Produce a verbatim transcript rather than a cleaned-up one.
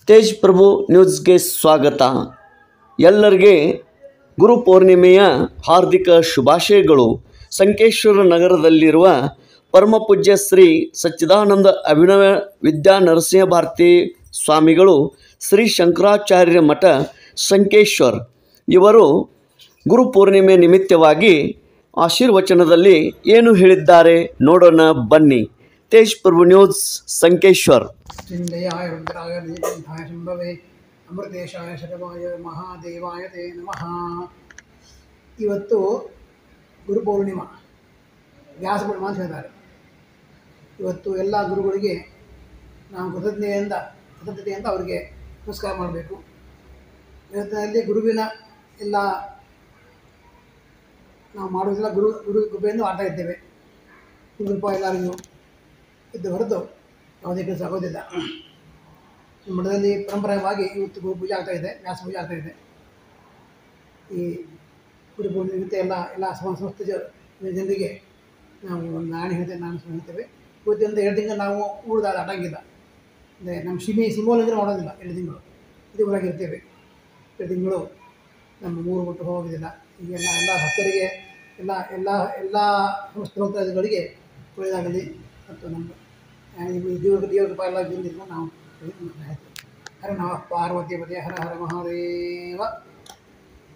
ತೇಜ್ ಪ್ರಭು ನ್ಯೂಸ್ಗೆ ಸ್ವಾಗತ. ಎಲ್ಲರಿಗೆ ಗುರುಪೌರ್ಣಿಮೆಯ ಹಾರ್ದಿಕ ಶುಭಾಶಯಗಳು. ಸಂಕೇಶ್ವರ ನಗರದಲ್ಲಿರುವ ಪರಮಪೂಜ್ಯ ಶ್ರೀ ಸಚ್ಚಿದಾನಂದ ಅಭಿನವ ವಿದ್ಯಾ ನರಸಿಂಹ ಭಾರತಿ ಸ್ವಾಮಿಗಳು ಶ್ರೀ ಶಂಕರಾಚಾರ್ಯ ಮಠ ಸಂಕೇಶ್ವರ್ ಇವರು ಗುರುಪೌರ್ಣಿಮೆ ನಿಮಿತ್ತವಾಗಿ ಆಶೀರ್ವಚನದಲ್ಲಿ ಏನು ಹೇಳಿದ್ದಾರೆ ನೋಡೋಣ ಬನ್ನಿ. ತೇಜ್ ಪ್ರಭು ನ್ಯೂಸ್ ಸಂಕೇಶ್ವರ್. ಚಿಂದಯಾಯ ರುದ್ರಾಯ ನೀಲಕಂಠಾಯ ಶಂಭವೇ ಅಮೃತೇಶಾಯ ಶರವಾಯ ಮಹಾದೇವಾಯ ತೇ ನಮಃ. ಇವತ್ತು ಗುರುಪೌರ್ಣಿಮಾ, ವ್ಯಾಸಪೂರ್ಣಿಮಾ ಅಂತ ಹೇಳ್ತಾರೆ. ಇವತ್ತು ಎಲ್ಲ ಗುರುಗಳಿಗೆ ನಾವು ಕೃತಜ್ಞತೆಯಿಂದ ಕೃತಜ್ಞತೆಯಿಂದ ಅವರಿಗೆ ನಮಸ್ಕಾರ ಮಾಡಬೇಕು. ಇವತ್ತಿನಲ್ಲಿ ಗುರುವಿನ ಎಲ್ಲ ನಾವು ಮಾಡುವುದಿಲ್ಲ, ಗುರು ಗುರು ಕೃಪೆಯಿಂದ ಮಾಡ್ತಾ ಇದ್ದೇವೆ. ಗುರು ಕೃಪಾ ಎಲ್ಲರಿಗೂ ಇದ್ದು ಹೊರತು ಯಾವುದೇ ಕೆಲಸ ಆಗೋದಿಲ್ಲ. ಮಠದಲ್ಲಿ ಪರಂಪರಾವಾಗಿ ಇವತ್ತು ಗುರು ಪೂಜೆ ಆಗ್ತಾಯಿದೆ, ವ್ಯಾಸ ಪೂಜೆ ಆಗ್ತಾಯಿದೆ. ಈ ಗುರು ಪೂಜೆ ನಿಮಿತ್ತ ಎಲ್ಲ ಎಲ್ಲ ಸಮಸ್ತ ಜನರಿಗೆ ನಾವು ಒಂದು ನಾಣಿ ಹೇಳ್ತೇವೆ, ನಾನು ಹೇಳ್ತೇವೆ. ಇವತ್ತಿಂದ ಎರಡು ತಿಂಗಳು ನಾವು ಊಟದ ಆಟಂಗಿಲ್ಲ, ಅಂದರೆ ನಮ್ಮ ಸಿಮಿ ಸಿಮೋಲಂದ್ರೆ ಮಾಡೋದಿಲ್ಲ. ಎರಡು ತಿಂಗಳು ಇದು ಊರಾಗಿರ್ತೇವೆ. ಎರಡು ತಿಂಗಳು ನಮ್ಮ ಊರು ಬಿಟ್ಟು ಹೋಗೋದಿಲ್ಲ. ಈಗೆಲ್ಲ ಎಲ್ಲ ಭಕ್ತರಿಗೆ ಎಲ್ಲ ಎಲ್ಲ ಎಲ್ಲ ಸಮಸ್ತ ಭಕ್ತರಿಗೆ ಒಳ್ಳೆಯದಾಗಲಿ ಮತ್ತು ನಮ್ಮ ದೇವ್ರ ದೇವ್ರ ಕೃಪಾ ಎಲ್ಲ ಬಂದಿಲ್ಲ ನಾವು ಹೇಳ್ತೇವೆ. ಹರ ನಮಃ ಪಾರ್ವತಿ ಪದೇ ಹರ ಹರ ಮಹಾದೇವ.